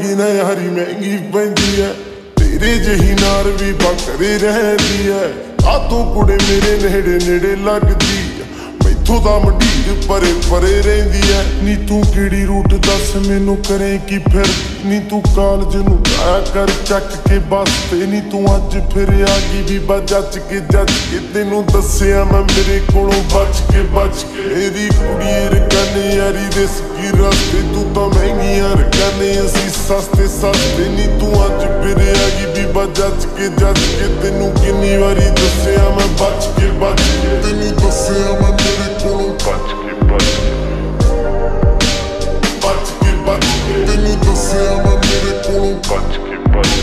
ਦੀ ਨਾ ਯਾਰੀ ਮਹਿੰਗੀ ਪੈਂਦੀ ਐ, ਤੇਰੇ ਜਿਹੀ ਨਾਰ ਵੀ ਬਕਰੇ ਰਹਿੰਦੀ ਐ। ਆ ਤੂੰ ਕੁੜੇ ਮੇਰੇ ਨੇੜੇ ਨੇੜੇ ਲੱਗਦੀ ਐ, ਮੈਥੋਂ ਦਾ ਮੰਡੀਰ ਪਰੇ ਪਰੇ ਰਹਿੰਦੀ ਐ। ਨੀ ਤੂੰ ਕਿਹੜੀ ਰੂਟ ਦੱਸ ਮੈਨੂੰ ਕਰੇ ਕੀ ਫਿਰ, ਨੀ ਤੂੰ ਕਾਲਜ ਨੂੰ ਆਇਆ ਕਰ ਚੱਕ ਕੇ ਬੱਸ ਤੇ। ਨੀ ਤੂੰ ਅੱਜ ਫਿਰ ਆ ਗਈ ਬੀਬਾ ਜੱਜ ਕੇ ਤੈਨੂੰ ਦੱਸਿਆ ਮੈਂ ਮੇਰੇ ਕੋਲੋਂ ਬਚ ਕੇ ਮੇਰੀ ਕੁੜੀ ਰਕਾਨੇ ਯਾਰੀ ਦੇ ਸਕੀ ਰਸਤੇ, ਤੂੰ ਤਾਂ ਮਹਿੰਗੀਆਂ ਰਕਾਨੇ ਅਸੀਂ ਸਸਤੇ। ਨੀ ਤੂੰ ਅੱਜ ਫਿਰ ਆ ਗਈ ਬੀਬਾ ਜੱਜ ਕੇ ਤੈਨੂੰ ਕਿੰਨੀ ਵਾਰੀ ਦੱਸਿਆ ਮੈਂ ਬਚ ਕੇ ਤੈਨੂੰ ਦੱਸਿਆ ਮੈਂ ਮੇਰੇ ਕੋਲੋਂ ਬਚ ਕੇ ਤੈਨੂੰ ਦੱਸਿਆ ਮੈਂ ਮੇਰੇ ਕੋਲੋਂ ਬਚ ਕੇ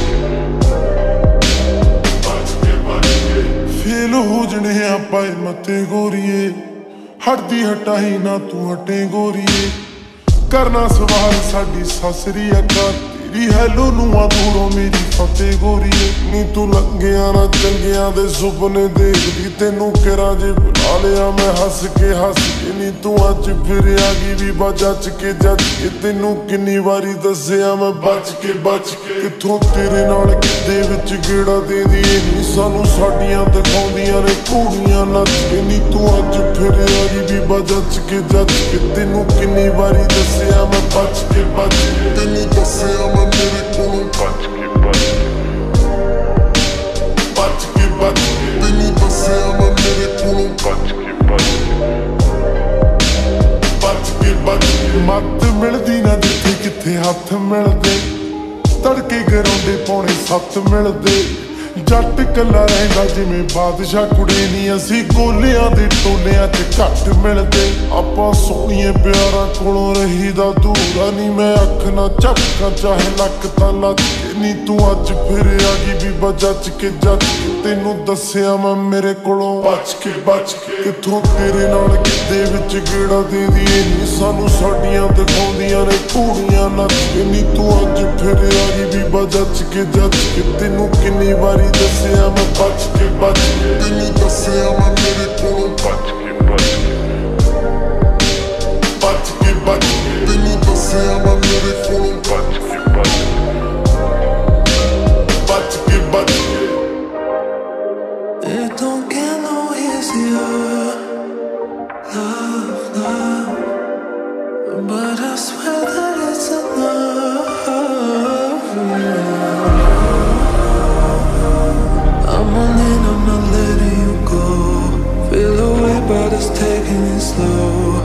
ਫੇਲ ਹੋ ਜਣੇ ਆਪਾਂ ਮੱਤੇ ਗੋਰੀਏ, ਹਟਦੀ ਹਟਾਈ ਨਾ ਤੂੰ ਹਟੇ ਗੋਰੀਏ। ਕਰਨਾ ਸਵਾਲ ਸਾਡੀ ਸਾਸਰੀ ਅਕਾ, ਤੇਰੀ ਹੈਲੋ ਨੂੰ ਆ ਦੂਰੋਂ ਮੇਰੀ ਫਤਿਹ ਗੋਰੀਏ। ਨੀ ਤੂੰ ਲੰਘਿਆ ਨਾ ਚੰਗਿਆਂ ਦੇ ਸੁਪਨੇ ਦੇਖਦੀ, ਤੈਨੂੰ ਕਿਹੜਾ ਜੇ ਬੁਲਾ ਲਿਆ ਮੈਂ ਹੱਸ ਕੇ ਨੀ ਤੂੰ ਅੱਜ ਫਿਰ ਆ ਗਈ ਬੀਬਾ ਜੱਜ ਕੇ ਤੈਨੂੰ ਕਿੰਨੀ ਵਾਰੀ ਦੱਸਿਆ ਮੈਂ ਬਚ ਕੇ ਕਿੱਥੋਂ ਤੇਰੇ ਨਾਲ ਕਿੱਦੇ ਵਿੱਚ ਗੇੜਾ ਦੇਦੀ ਨੀ ਸਾਨੂੰ ਸਾਡੀਆਂ ਦਿਖਾਉਂਦੀਆਂ ਨੇ ਕੁੜੀਆਂ ਨੱਚ ਕੇ। ਨੀ ਤੂੰ ਅੱਜ ਫਿਰ ਆ ਗਈ ਬੀਬਾ ਜੱਜ ਕੇ ਤੈਨੂੰ ਕਿੰਨੀ ਵਾਰੀ ਦੱਸਿਆ ਮੈਂ ਬਚ ਕੇ ਤੈਨੂੰ ਦੱਸਿਆ ਮੈਂ ਮੇਰੇ ਕੋਲੋਂ ਬਚ ਕੇ ਤੈਨੂੰ ਦੱਸਿਆ ਮੈਂ ਮੇਰੇ ਕੋਲੋਂ ਬਚ ਕੇ ਮੱਤ ਮਿਲਦੀ ਨਾ ਜਿੱਥੇ ਕਿੱਥੇ ਹੱਥ ਮਿਲਦੇ, ਤੜਕੇ ਗਰਾਉਂਡੇ ਪੌਣੇ 7 ਮਿਲਦੇ। ਜੱਟ ਕੱਲਾ ਰਹਿੰਦਾ ਜਿਵੇਂ ਬਾਦਸ਼ਾਹ ਕੁੜੇ ਨੀ ਅਸੀਂ ਗੋਲਿਆਂ ਦੇ ਟੋਲਿਆਂ 'ਚ ਘੱਟ ਮਿਲਦੇ। ਆਪਾਂ ਸੋਹਣੀਏ ਪਿਆਰਾਂ ਕੋਲੋਂ ਰਹੀਦਾ ਦੂਰ ਨੀ ਮੈਂ ਅੱਖ ਨਾ ਝਪਕਾਂ ਚਾਹੇ ਲੱਕ ਤਾਂ ਲੱਜ ਕੇ। ਨੀ ਤੂੰ ਅੱਜ ਫਿਰ ਆ ਗਈ ਬੀਬਾ ਜੱਜ ਕੇ ਤੈਨੂੰ ਦੱਸਿਆ ਮੈਂ ਮੇਰੇ ਕੋਲੋਂ ਬਚ ਕੇ ਕਿੱਥੋਂ ਤੇਰੇ ਨਾਲ ਕਿੱਦੇ ਵਿੱਚ ਗੇੜਾ ਦੇਦੀ ਨੀ ਸਾਨੂੰ ਸਾਡੀਆਂ ਦਿਖਾਉਂਦੀਆਂ ਨੇ ਕੁੜੀਆਂ ਨੱਚ ਕੇ। ਨੀ ਤੂੰ ਅੱਜ ਫਿਰ ਆ ਗਈ ਬੀਬਾ ਜੱਜ ਕੇ ਤੈਨੂੰ ਕਿੰਨੀ ਵਾਰੀ ਦੱਸਿਆ ਮੈਂ ਬਚ ਕੇ ਤੈਨੂੰ ਦੱਸਿਆ ਮੈਂ ਮੇਰੇ ਕੋਲੋਂ ਬਚ ਕੇ ਤੈਨੂੰ ਦੱਸਿਆ ਮੈਂ ਮੇਰੇ ਕੋਲੋਂ ਬਚ ਕੇ It don't get no easier, love, but I swear that it's enough. I'm on in, I'm not letting you go. Feel away, but it's taking it slow.